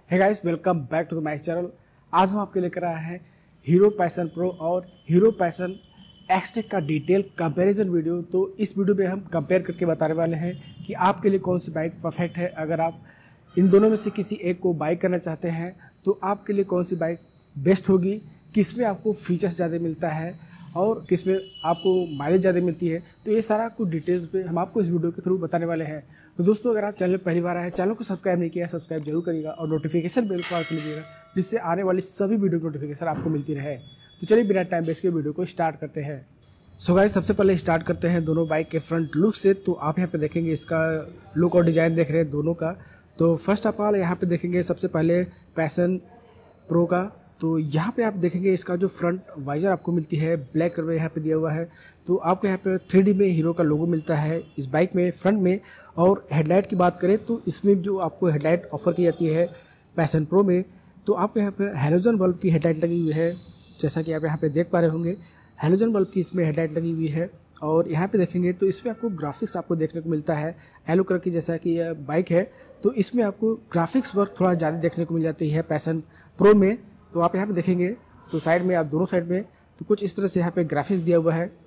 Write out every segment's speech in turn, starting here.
Hey guys, welcome back to the my channel. आज हम आपके लेकर आए हैं हीरो पैशन प्रो और हीरो पैशन एक्सटेक का डिटेल कंपैरिजन वीडियो। तो इस वीडियो में हम कंपेयर करके बताने वाले हैं कि आपके लिए कौन सी बाइक परफेक्ट है। अगर आप इन दोनों में से किसी एक को बाइक करना चाहते हैं तो आपके लिए कौन सी बाइक बेस्ट होगी, किस में आपको फीचर्स ज़्यादा मिलता है और किस में आपको माइलेज ज़्यादा मिलती है। तो ये सारा कुछ डिटेल्स पे हम आपको इस वीडियो के थ्रू बताने वाले हैं। तो दोस्तों, अगर आप चैनल पहली बार आए हैं, चैनल को सब्सक्राइब नहीं किया है, सब्सक्राइब जरूर करिएगा और नोटिफिकेशन बेल को ऑन कर लीजिएगा, जिससे आने वाली सभी वीडियो की नोटिफिकेशन आपको मिलती रहे। तो चलिए बिना टाइम वेस्ट के वीडियो को स्टार्ट करते हैं। सो गाइस, सबसे पहले स्टार्ट करते हैं दोनों बाइक के फ्रंट लुक से। तो आप यहाँ पे देखेंगे इसका लुक और डिज़ाइन देख रहे हैं दोनों का। तो फर्स्ट ऑफ ऑल यहाँ पे देखेंगे सबसे पहले पैशन प्रो का। तो यहाँ पे आप देखेंगे इसका जो फ्रंट वाइजर आपको मिलती है ब्लैक कलर में यहाँ पे दिया हुआ है। तो आपको यहाँ पे 3D में हीरो का लोगो मिलता है इस बाइक में फ्रंट में। और हेडलाइट की बात करें तो इसमें जो आपको हेडलाइट ऑफर की जाती है पैशन प्रो में, तो आपको यहाँ पे हेलोजन बल्ब की हेडलाइट लगी हुई है। जैसा कि आप यहाँ पे देख पा रहे होंगे, हेलोजन बल्ब की इसमें हेडलाइट लगी हुई है। और यहाँ पे देखेंगे तो इसमें आपको ग्राफिक्स आपको देखने को मिलता है येलो कलर की। जैसा कि यह बाइक है तो इसमें आपको ग्राफिक्स वर्क थोड़ा ज़्यादा देखने को मिल जाती है पैशन प्रो में। तो आप यहाँ पे देखेंगे तो साइड में, आप दोनों साइड में तो कुछ इस तरह से यहाँ पे ग्राफिक्स दिया हुआ है।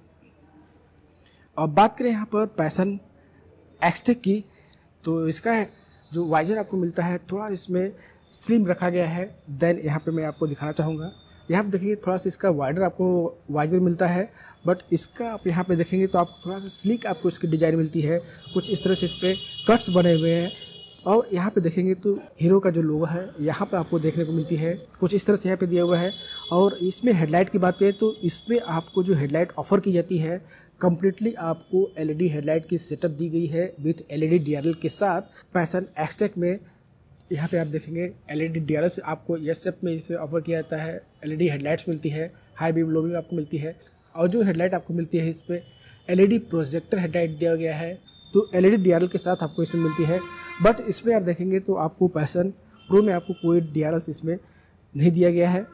और बात करें यहाँ पर पैशन एक्सटेक की, तो इसका जो वाइजर आपको मिलता है थोड़ा इसमें स्लिम रखा गया है। देन यहाँ पे मैं आपको दिखाना चाहूँगा, यहाँ पे देखिए थोड़ा सा इसका वाइडर आपको वाइजर मिलता है, बट इसका आप यहाँ पे देखेंगे तो आपको थोड़ा सा स्लीक आपको इसकी डिज़ाइन मिलती है। कुछ इस तरह से इस पर कट्स बने हुए हैं। और यहाँ पे देखेंगे तो हीरो का जो लोगो है यहाँ पे आपको देखने को मिलती है, कुछ इस तरह से यहाँ पे दिया हुआ है। और इसमें हेडलाइट की बात करें तो इसमें आपको जो हेडलाइट ऑफर की जाती है कम्प्लीटली आपको LED हेडलाइट की सेटअप दी गई है विथ LED DRL के साथ। पैशन एक्सटेक में यहाँ पे आप देखेंगे LED DRL से आपको यस शेप में इसे ऑफर किया जाता है। LED हेडलाइट्स मिलती है, हाई बीम लो बीम आपको मिलती है। और जो हेडलाइट आपको मिलती है इस पर LED प्रोजेक्टर हेडलाइट दिया गया है, तो LED DRL के साथ आपको इसमें मिलती है। बट इसमें आप देखेंगे तो आपको पैशन प्रो में आपको कोई DRL इसमें नहीं दिया गया है।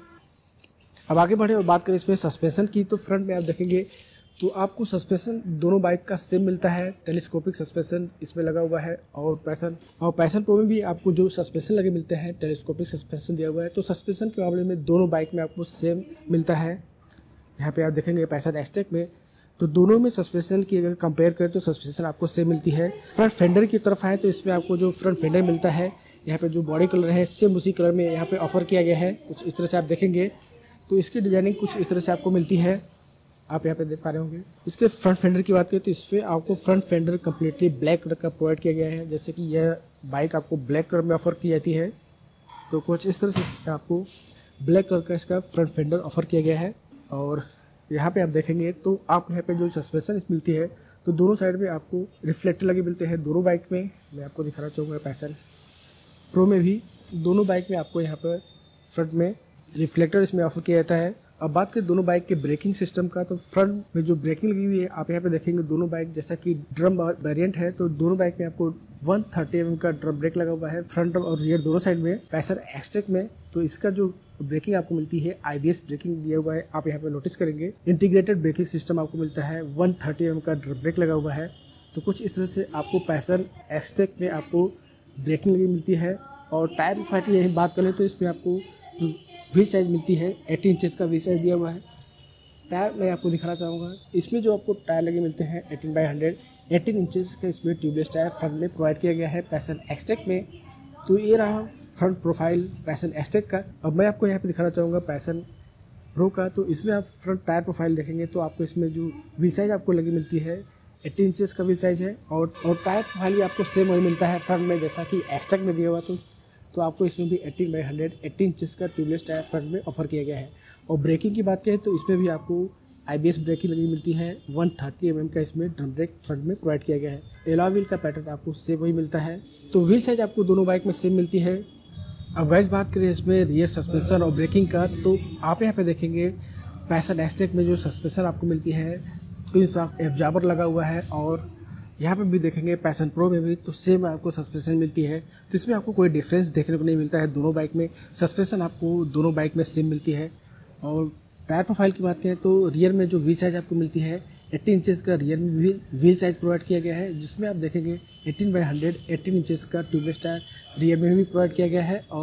अब आगे बढ़े और बात करें इसमें सस्पेंशन की, तो फ्रंट में आप देखेंगे तो आपको सस्पेंशन दोनों बाइक का सेम मिलता है। टेलीस्कोपिक सस्पेंशन इसमें लगा हुआ है। और पैशन प्रो में भी आपको जो सस्पेंशन लगे मिलते हैं टेलीस्कोपिक सस्पेंशन दिया हुआ है। तो सस्पेंशन के मामले में दोनों बाइक में आपको सेम मिलता है। यहाँ पे आप देखेंगे पैशन एक्सटेक में तो दोनों में सस्पेंशन की अगर कंपेयर करें तो सस्पेंशन आपको सेम मिलती है। फ्रंट फेंडर की तरफ आए तो इसमें आपको जो फ्रंट फेंडर मिलता है यहाँ पे जो बॉडी कलर है सेम उसी कलर में यहाँ पे ऑफर किया गया है। कुछ इस तरह से आप देखेंगे तो इसकी डिजाइनिंग कुछ इस तरह से आपको मिलती है, आप यहाँ पे देख पा रहे होंगे। इसके फ्रंट फेंडर की बात करें तो इस पर आपको front fender completely black colour का प्रोवाइड किया गया है। जैसे कि यह बाइक आपको ब्लैक कलर में ऑफर की जाती है, तो कुछ इस तरह से आपको ब्लैक कलर का इसका फ्रंट फेंडर ऑफर किया गया है। और यहाँ पे आप देखेंगे तो आप यहाँ पे जो सस्पेंशन मिलती है तो दोनों साइड में आपको रिफ्लेक्टर लगे मिलते हैं दोनों बाइक में। मैं आपको दिखाना चाहूँगा पैशन प्रो में भी दोनों बाइक में आपको यहाँ पर फ्रंट में रिफ्लेक्टर इसमें ऑफर किया जाता है। अब बात करें दोनों बाइक के ब्रेकिंग सिस्टम का, तो फ्रंट में जो ब्रेकिंग लगी हुई है आप यहाँ पे देखेंगे दोनों बाइक, जैसा कि ड्रम वेरिएंट है तो दोनों बाइक में आपको 130 mm का ड्रम ब्रेक लगा हुआ है फ्रंट और रियर दोनों साइड में। पैशन एक्सटेक में तो इसका जो ब्रेकिंग आपको मिलती है IBS ब्रेकिंग दिया हुआ है, आप यहाँ पे नोटिस करेंगे। इंटीग्रेटेड ब्रेकिंग सिस्टम आपको मिलता है, 130 mm का ड्रम ब्रेक लगा हुआ है। तो कुछ इस तरह से आपको पैशन एक्सटेक में आपको ब्रेकिंग लगी मिलती है। और टायर प्रोफाइल की यही बात करें तो इसमें आपको जो व्हील साइज मिलती है 18 इंचेस का व्हील साइज दिया हुआ है। टायर मैं आपको दिखाना चाहूँगा, इसमें जो आपको टायर लगे मिलते हैं 18/100 18 इंचेस का इसमें ट्यूबलेस टायर फ्रंट में प्रोवाइड किया गया है पैशन एक्सटेक में। तो ये रहा फ्रंट प्रोफाइल पैशन एक्सटेक का। अब मैं आपको यहाँ पे दिखाना चाहूँगा पैशन प्रो का। तो इसमें आप फ्रंट टायर प्रोफाइल देखेंगे तो आपको इसमें जो व्हील साइज आपको लगी मिलती है 18 इंचेस का व्हील साइज है। और टायर प्रोफाइल भी आपको सेम वही मिलता है फ्रंट में जैसा कि एक्सटेक में दिया हुआ। तो आपको इसमें भी 18/100 18 इंचेस का ट्यूबलेस टायर फ्रंट में ऑफर किया गया है। और ब्रेकिंग की बात करें तो इसमें भी आपको IBS ब्रेकिंग लगी मिलती है, 130 mm का इसमें ड्रम ब्रेक फ्रंट में प्रोवाइड किया गया है। एलॉय व्हील का पैटर्न आपको सेम वही मिलता है। तो व्हील साइज आपको दोनों बाइक में सेम मिलती है। अब गाइस बात करें इसमें रियर सस्पेंशन और ब्रेकिंग का, तो आप यहाँ पे देखेंगे पैशन एक्सटेक में जो सस्पेंशन आपको मिलती है एब्जॉर्बर लगा हुआ है। और यहाँ पे भी देखेंगे पैशन प्रो में भी तो सेम आपको सस्पेंशन मिलती है। तो इसमें आपको कोई डिफरेंस देखने को नहीं मिलता है, दोनों बाइक में सस्पेंशन आपको दोनों बाइक में सेम मिलती है। और टायर प्रोफाइल की बात करें तो रियर में जो व्हील साइज आपको मिलती है 18 इंचेस का रियर में भी व्हील साइज प्रोवाइड किया गया है, जिसमें आप देखेंगे 18/100 18 इंचेस का ट्यूबलेस टायर रियर में भी प्रोवाइड किया गया है। और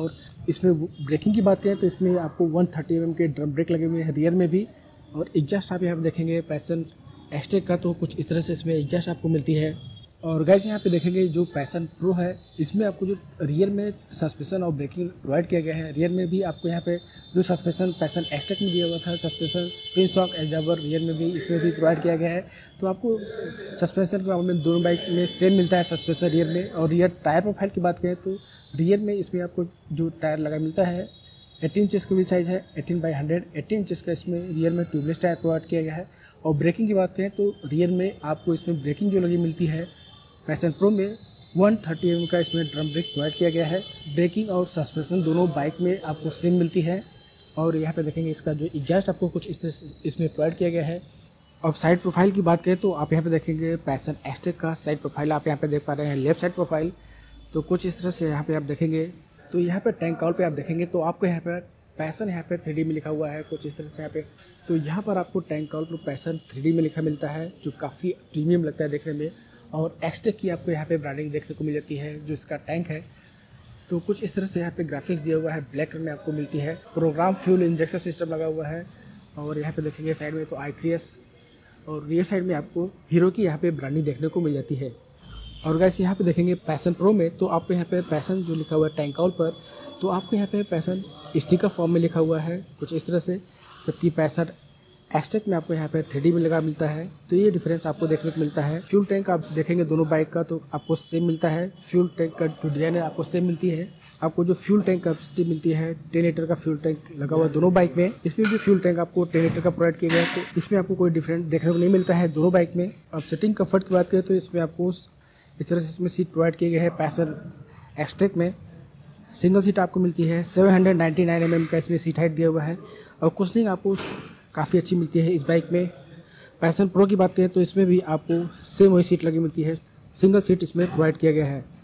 इसमें ब्रेकिंग की बात करें तो इसमें आपको 130 mm के ड्रम ब्रेक लगे हुए हैं रियर में भी। और एग्जॉस्ट आप यहाँ पे देखेंगे पैसन एक्सटेक का, तो कुछ इस तरह से इसमें एग्जॉस्ट आपको मिलती है। और गाइस यहाँ पे देखेंगे जो पैसन प्रो है इसमें आपको जो रियर में सस्पेंशन और ब्रेकिंग प्रोवाइड किया गया है, रियर में भी आपको यहाँ पे जो सस्पेंशन पैसन एक्सटेक में दिया हुआ था suspension pin shock absorber rear में भी इसमें भी प्रोवाइड किया गया है। तो आपको सस्पेंशन के मामले में दोनों बाइक में सेम मिलता है सस्पेंशन रियर में। और रियर टायर प्रोफाइल की बात करें तो रियर में इसमें आपको जो टायर लगा मिलता है 18 इंचेस का भी साइज़ है, 18/100 18 इंचेस का इसमें रियर में ट्यूबलेस टायर प्रोवाइड किया गया है। और ब्रेकिंग की बात करें तो रियर में आपको इसमें ब्रेकिंग जो लगी मिलती है पैसन प्रो में 130 mm का इसमें ड्रम ब्रेक प्रोवाइड किया गया है। ब्रेकिंग और सस्पेंशन दोनों बाइक में आपको सेम मिलती है। और यहाँ पे देखेंगे इसका जो एग्जॉस्ट आपको कुछ इस तरह से इसमें प्रोवाइड किया गया है। अब साइड प्रोफाइल की बात करें तो आप यहाँ पे देखेंगे पैसन एक्सटेक का साइड प्रोफाइल आप यहाँ पे देख पा रहे हैं, लेफ्ट साइड प्रोफाइल। तो कुछ इस तरह से यहाँ पे आप देखेंगे। तो यहाँ पे टैंक कॉल पे आप देखेंगे तो आपको यहाँ पे पैसन यहाँ पे 3D में लिखा हुआ है कुछ इस तरह से यहाँ पे। तो यहाँ पर आपको टैंक कॉल पर पैसन 3D में लिखा मिलता है जो काफ़ी प्रीमियम लगता है देखने में। और एक्सटेक की आपको यहाँ पे ब्रांडिंग देखने को मिल जाती है जो इसका टैंक है। तो कुछ इस तरह से यहाँ पे ग्राफिक्स दिया हुआ है, ब्लैक कलर में आपको मिलती है। प्रोग्राम फ्यूल इंजेक्शन सिस्टम लगा हुआ है। और यहाँ पे देखेंगे साइड में तो i3s और रियर साइड में आपको हीरो की यहाँ पे ब्रांडिंग देखने को मिल जाती है। और गाइस यहाँ पे देखेंगे पैसन प्रो में तो आपको यहाँ पे पैसन जो लिखा हुआ है टैंक कॉल पर, तो आपको यहाँ पे पैसन स्टिकर फॉर्म में लिखा हुआ है कुछ इस तरह से, जबकि पैसन एक्सटेक में आपको यहाँ पे 3D में लगा मिलता है। तो ये डिफरेंस आपको देखने को मिलता है। फ्यूल टैंक आप देखेंगे दोनों बाइक का तो आपको सेम मिलता है। फ्यूल टैंक का जो डिजाइन है आपको सेम मिलती है। आपको जो फ्यूल टैंक कैपेसिटी मिलती है 10 लीटर का फ्यूल टैंक लगा हुआ दोनों बाइक में। इसमें भी फ्यूल टैंक आपको 10 लीटर का प्रोवाइड किया गया है। तो इसमें आपको कोई डिफरेंट देखने को नहीं मिलता है दोनों बाइक में। अब सिटिंग कम्फर्ट की बात करें तो इसमें आपको इस तरह से इसमें सीट प्रोवाइड किए गए हैं। पैसन एक्सटेक में सिंगल सीट आपको मिलती है, 799 mm का इसमें सीट हाइट दिया हुआ है। और कुशनिंग आपको काफ़ी अच्छी मिलती है इस बाइक में। पैसन प्रो की बात करें तो इसमें भी आपको सेम वही सीट लगी मिलती है, सिंगल सीट इसमें प्रोवाइड किया गया है।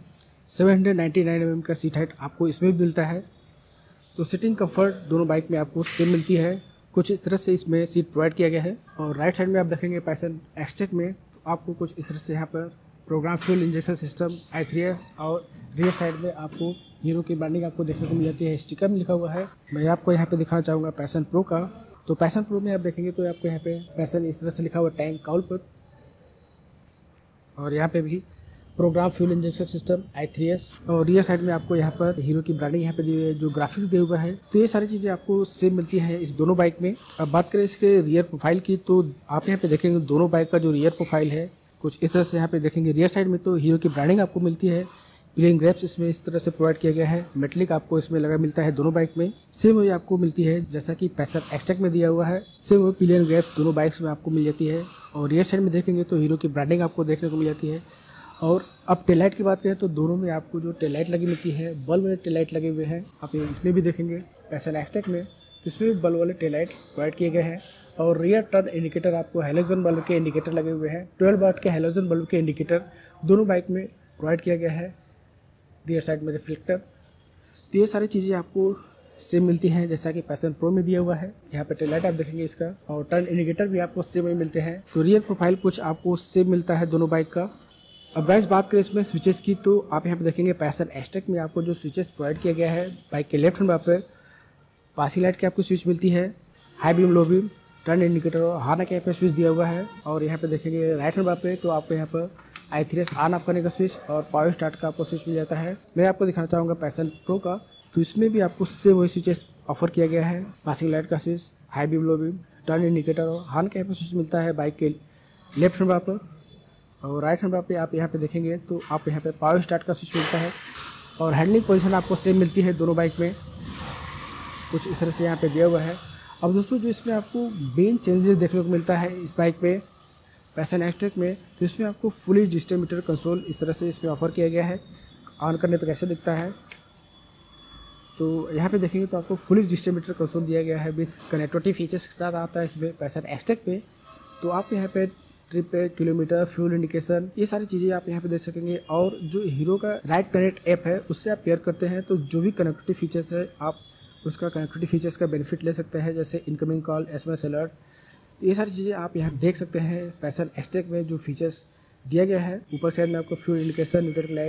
799 mm का सीट हाइट आपको इसमें भी मिलता है। तो सिटिंग कंफर्ट दोनों बाइक में आपको सेम मिलती है। कुछ इस तरह से इसमें सीट प्रोवाइड किया गया है। और राइट साइड में आप देखेंगे पैसन एक्सटेक में तो आपको कुछ इस तरह से यहाँ पर programme fuel injection system i3s और रियर साइड में आपको हीरो की ब्रांडिंग आपको देखने को मिल जाती है, स्टिकर में लिखा हुआ है। मैं आपको यहाँ पे दिखाना चाहूँगा पैसन प्रो का। तो पैसन प्रो में आप देखेंगे तो आपको यहाँ पे पैसन इस तरह से लिखा हुआ टैंक कॉल पर। और यहाँ पे भी programme fuel injection system i3s और रियर साइड में आपको यहाँ पर हीरो की ब्रांडिंग यहाँ पे दी हुई है, जो ग्राफिक्स दिया हुआ है। तो ये सारी चीज़ें आपको सेम मिलती है इस दोनों बाइक में। अब बात करें इसके रियर प्रोफाइल की तो आप यहाँ पे देखेंगे दोनों बाइक का जो रियर प्रोफाइल है कुछ इस तरह से यहाँ पे देखेंगे। रियर साइड में तो हीरो की ब्रांडिंग आपको मिलती है, प्लेन ग्रैप्स इसमें इस तरह से प्रोवाइड किया गया है, मेटलिक आपको इसमें लगा मिलता है दोनों बाइक में। सेम वही आपको मिलती है जैसा कि पैसन एक्सटेक में दिया हुआ है, सेम वही प्लेन ग्रैप्स दोनों बाइक्स में आपको मिल जाती है। और रियर साइड में देखेंगे तो हीरो की ब्रांडिंग आपको देखने को मिल जाती है। और अब टेल लाइट की बात करें तो दोनों में आपको जो टेल लाइट लगी मिलती है, बल्ब वाले टेल लाइट लगे हुए हैं। आप इसमें भी देखेंगे पैसन एक्सटेक में तो इसमें भी बल्ब वाले टेल लाइट प्रोवाइड किए गए हैं। और रियर टर्न इंडिकेटर आपको हेलोजन बल्ब के इंडिकेटर लगे हुए हैं, 12 वाट के हेलोजन बल्ब के इंडिकेटर दोनों बाइक में प्रोवाइड किया गया है। रियर साइड में रिफ्लेक्टर। तो ये सारी चीज़ें आपको सेम मिलती हैं जैसा कि पैसन प्रो में दिया हुआ है। यहाँ पे टेल लाइट आप देखेंगे इसका और टर्न इंडिकेटर भी आपको सेम ही मिलते हैं। तो रियर प्रोफाइल कुछ आपको सेम मिलता है दोनों बाइक का। अब गाइस बात करें इसमें स्विचेस की तो आप यहाँ पे देखेंगे पैसन एक्सटेक में आपको जो स्विचेस प्रोवाइड किया गया है बाइक के लेफ्ट हैंड पे पासिंग लाइट की आपको स्विच मिलती है, high beam low beam, turn indicator और हॉर्न के यहाँ पे स्विच दिया हुआ है। और यहाँ पे देखेंगे राइट हैंड पे तो आपको यहाँ पर i3s ऑन ऑफ करने का स्विच और पावर स्टार्ट का आपको स्विच मिल जाता है। मैं आपको दिखाना चाहूँगा पैसन प्रो का। तो इसमें भी आपको सेम वही स्विचेस ऑफर किया गया है, पासिंग लाइट का switch, high beam low beam, turn indicator और हॉर्न के यहाँ पे स्विच मिलता है बाइक के लेफ्ट हैंड पर। और राइट हैंड पे आप यहाँ पे देखेंगे तो आप यहाँ पे पावर स्टार्ट का स्विच मिलता है। और हैंडलिंग पोजीशन आपको सेम मिलती है दोनों बाइक में, कुछ इस तरह से यहाँ पे दिया हुआ है। अब दोस्तों जो इसमें आपको मेन चेंजेस देखने को मिलता है इस बाइक पे पैसन एक्सटेक में, तो इसमें आपको फुली डिजिटल मीटर कंसोल इस तरह से इसमें ऑफर किया गया है। ऑन करने पे कैसे दिखता है तो यहाँ पे देखेंगे तो आपको फुली डिजिटल मीटर कंसोल दिया गया है विद कनेक्टिविटी फीचर्स के साथ आता है इसमें पैसन एक्सटेक पे। तो आप यहाँ पे ट्रिप पे, किलोमीटर, फ्यूल इंडिकेशन, ये सारी चीज़ें आप यहाँ पे देख सकेंगे। और जो हीरो का राइड कनेक्ट ऐप है उससे आप पेयर करते हैं तो जो भी कनेक्टिविटी फीचर्स है आप उसका कनेक्टिविटी फीचर्स का बेनिफिट ले सकते हैं, जैसे इनकमिंग कॉल, SMS अलर्ट। ये सारी चीज़ें आप यहाँ देख सकते हैं पैसन एक्सटेक में जो फीचर्स दिया गया है। ऊपर साइड में आपको fuel indication, neutral light,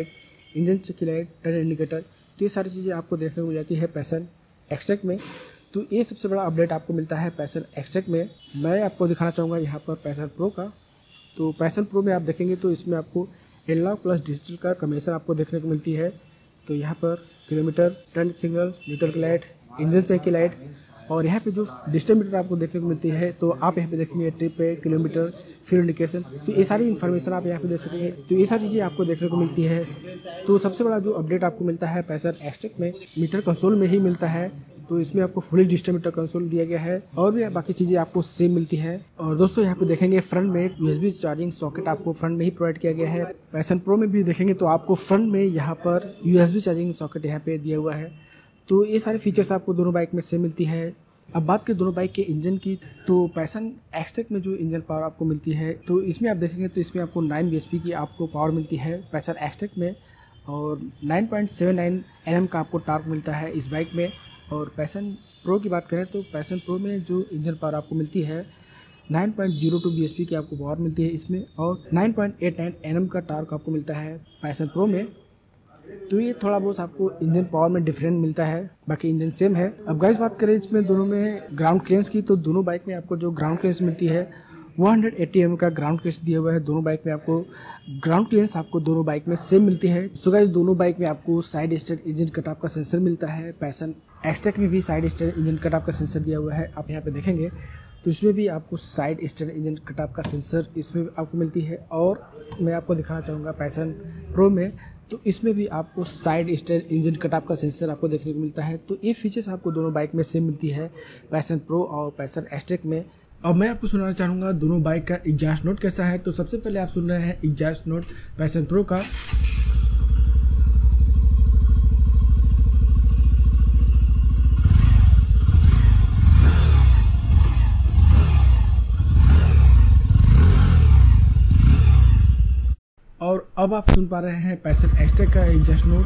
engine check की लाइट, टर्न इंडिकेटर, तो ये सारी चीज़ें आपको देखने को मिल जाती है पैशन एक्सट्रैक्ट में। तो ये सबसे बड़ा अपडेट आपको मिलता है पैशन एक्सट्रैक्ट में। मैं आपको दिखाना चाहूँगा यहाँ पर पैशन प्रो का। तो पैशन प्रो में आप देखेंगे तो इसमें आपको एनालॉग प्लस डिजिटल का कॉम्बिनेशन आपको देखने को मिलती है। तो यहाँ पर किलोमीटर, टर्न सिग्नल, न्यूट्रल की लाइट, इंजन चेक की लाइट, और यहाँ पे जो डिजिटल मीटर आपको देखने को मिलती है। तो आप यहाँ पे देखेंगे ट्रिप पे, किलोमीटर, फ्यूल इंडिकेशन, तो ये सारी इन्फॉर्मेशन आप यहाँ पे देख सकेंगे। तो ये सारी चीज़ें आपको देखने को मिलती है। तो सबसे बड़ा जो अपडेट आपको मिलता है पैशन एक्सट्रैक्ट में, मीटर कंसोल में ही मिलता है। तो इसमें आपको फुली डिजिटल मीटर कंसोल दिया गया है और भी बाकी चीज़ें आपको सेम मिलती है। और दोस्तों यहाँ पे देखेंगे फ्रंट में USB चार्जिंग सॉकेट आपको फ्रंट में ही प्रोवाइड किया गया है। पैशन प्रो में भी देखेंगे तो आपको फ्रंट में यहाँ पर USB चार्जिंग सॉकेट यहाँ पे दिया हुआ है। तो ये सारे फीचर्स आपको दोनों बाइक में सेम मिलती है। अब बात करें दोनों बाइक के इंजन की, तो पैशन एक्सट्रैक्ट में जो इंजन पावर आपको मिलती है, तो इसमें आप देखेंगे तो इसमें आपको 9 bhp की आपको पावर मिलती है पैशन एक्सट्रैक्ट में, और 9.79 Nm का आपको टॉर्क मिलता है इस बाइक में। और पैशन प्रो की बात करें तो पैशन प्रो में जो इंजन पावर आपको मिलती है 9.02 bhp की आपको पावर मिलती है इसमें, और 9.89 Nm का टॉर्क आपको मिलता है पैशन प्रो में। तो ये थोड़ा बहुत आपको इंजन पावर में डिफरेंट मिलता है, बाकी इंजन सेम है। अब गाइस बात करें इसमें दोनों में ग्राउंड क्लियरेंस की, तो दोनों बाइक में आपको जो ग्राउंड क्लियरेंस मिलती है 180 mm का ग्राउंड क्लियरेंस दिया हुआ है। दोनों बाइक में आपको ग्राउंड क्लियरेंस आपको दोनों बाइक में सेम मिलती है। सो गाइस दोनों बाइक में आपको साइड स्टेयर इंजन कटऑफ का सेंसर मिलता है। पैशन एक्सट्रैक्ट में भी साइड स्टेयर इंजन कटऑफ का सेंसर दिया हुआ है। आप यहाँ पे देखेंगे तो इसमें भी आपको साइड स्टेयर इंजन कटऑफ का सेंसर इसमें आपको मिलती है। और मैं आपको दिखाना चाहूँगा पैशन प्रो में, तो इसमें भी आपको साइड स्टेयर इंजन कटऑफ का सेंसर आपको देखने को मिलता है। तो ये फीचर्स आपको दोनों बाइक में सेम मिलती है पैशन प्रो और पैशन एक्सट्रैक्ट में। अब मैं आपको सुनाना चाहूँगा दोनों बाइक का एग्जॉस्ट नोट कैसा है। तो सबसे पहले आप सुन रहे हैं एग्जॉस्ट नोट पैशन प्रो का। और अब आप सुन पा रहे हैं पैशन एक्सट्रैक्ट का एग्जॉस्ट नोट।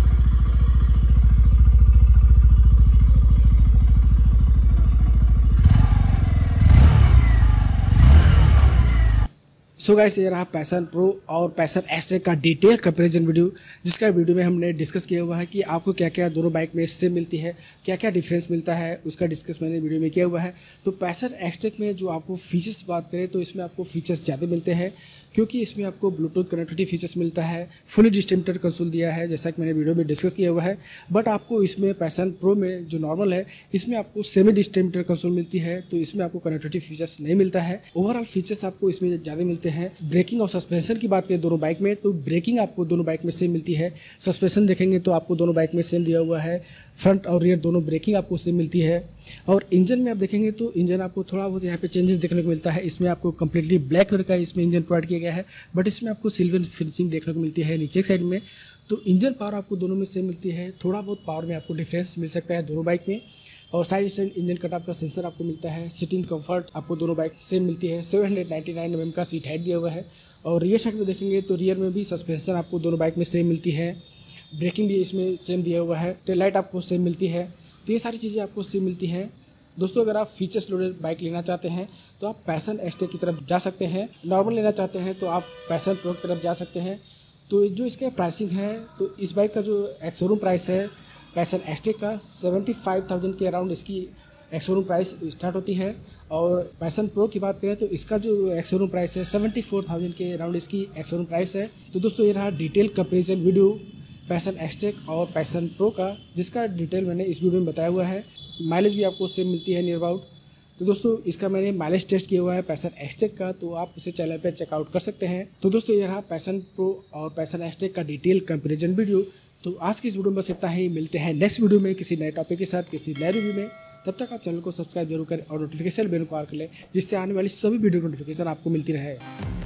सो गाइस ये रहा पैशन प्रो और पैशन एक्सट्रैक्ट का डिटेल कंपैरिजन वीडियो, जिसका वीडियो में हमने डिस्कस किया हुआ है कि आपको क्या क्या दोनों बाइक में सेम मिलती है, क्या क्या डिफरेंस मिलता है, उसका डिस्कस मैंने वीडियो में किया हुआ है। तो पैशन एक्सट्रैक्ट में जो आपको फीचर्स बात करें तो इसमें आपको फीचर्स ज़्यादा मिलते हैं, क्योंकि इसमें आपको ब्लूटूथ कनेक्टिविटी फीचर्स मिलता है, फुली डिजिटल मीटर कंसोल दिया है जैसा कि मैंने वीडियो में डिस्कस किया हुआ है। बट आपको इसमें पैशन प्रो में जो नॉर्मल है इसमें आपको सेमी डिजिटल मीटर कंसोल मिलती है, तो इसमें आपको कनेक्टिविटी फीचर्स नहीं मिलता है। ओवरऑल फीचर्स आपको इसमें ज़्यादा मिलते हैं। ब्रेकिंग और सस्पेंशन की बात करें दोनों बाइक में, तो ब्रेकिंग आपको दोनों बाइक में सेम मिलती है। सस्पेंशन देखेंगे तो आपको दोनों बाइक में सेम दिया हुआ है, फ्रंट और रियर दोनों ब्रेकिंग आपको सेम मिलती है। और इंजन में आप देखेंगे तो इंजन आपको थोड़ा बहुत यहाँ पे चेंजेस देखने को मिलता है। इसमें आपको कम्प्लीटली ब्लैक कलर का इसमें इंजन प्रोवाइड किया गया है, बट इसमें आपको सिल्वर फिनिशिंग देखने को मिलती है नीचे साइड में। तो इंजन पावर आपको दोनों में सेम मिलती है, थोड़ा बहुत पावर में आपको डिफरेंस मिल सकता है दोनों बाइक में। और साइड से इंजन कटऑफ का सेंसर आपको मिलता है। सीटिंग कंफर्ट आपको दोनों बाइक सेम मिलती है। 799 mm का सीट हाइट दिया हुआ है। और रियर साइड में देखेंगे तो रियर में भी सस्पेंशन आपको दोनों बाइक में सेम मिलती है। ब्रेकिंग भी इसमें सेम दिया हुआ है। टेल लाइट आपको सेम मिलती है। तो ये सारी चीज़ें आपको सेम मिलती है। दोस्तों अगर आप फीचर्स लोडेड बाइक लेना चाहते हैं तो आप पैशन एक्सट्रैक्ट की तरफ जा सकते हैं। नॉर्मल लेना चाहते हैं तो आप पैशन प्रो की तरफ जा सकते हैं। तो जो इसका प्राइसिंग है, तो इस बाइक का जो एक्स-शोरूम प्राइस है पैशन एक्सट्रैक्ट का 75,000 के अराउंड इसकी एक्स-शोरूम प्राइस स्टार्ट होती है। और पैशन प्रो की बात करें तो इसका जो एक्स-शोरूम प्राइस है 74,000 के अराउंड इसकी एक्स-शोरूम प्राइस है। तो दोस्तों ये रहा detail comparison video Passion Xtec और पैशन प्रो का, जिसका डिटेल मैंने इस वीडियो में बताया हुआ है। माइलेज भी आपको सेम मिलती है नियर अबाउट। तो दोस्तों इसका मैंने माइलेज टेस्ट किया हुआ है पैशन एक्सट्रैक्ट का, तो आप उसे चैनल पे चेकआउट कर सकते हैं। तो दोस्तों ये रहा पैशन प्रो और पैशन एक्सट्रैक्ट का डिटेल कंपैरिजन वीडियो। तो आज की इस वीडियो में बस इतना ही। मिलते हैं नेक्स्ट वीडियो में किसी नए टॉपिक के साथ, किसी नए रिव्यू में। तब तक आप चैनल को सब्सक्राइब जरूर करें और नोटिफिकेशन बेल को ऑन कर लें, जिससे आने वाली सभी वीडियो नोटिफिकेशन आपको मिलती रहे।